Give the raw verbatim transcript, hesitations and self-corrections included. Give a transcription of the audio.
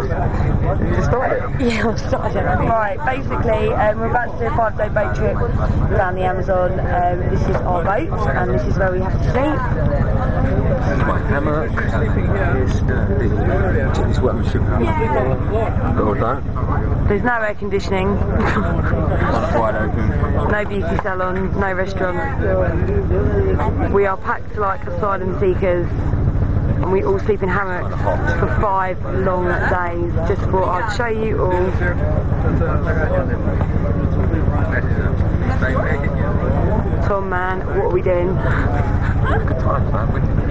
You started it? Yeah, I've started it. Right, basically, um, we're about to do a five day boat trip down the Amazon. Um, this is our boat, and this is where we have to sleep. This is my hammock. Here's uh, this workmanship. Little don't. There's no air conditioning. Wide open. No beauty salon, no restaurant. We are packed like asylum seekers, and we all sleep in hammocks for five long days. Just thought I'd show you all. Tom, man, what are we doing? Good times, man.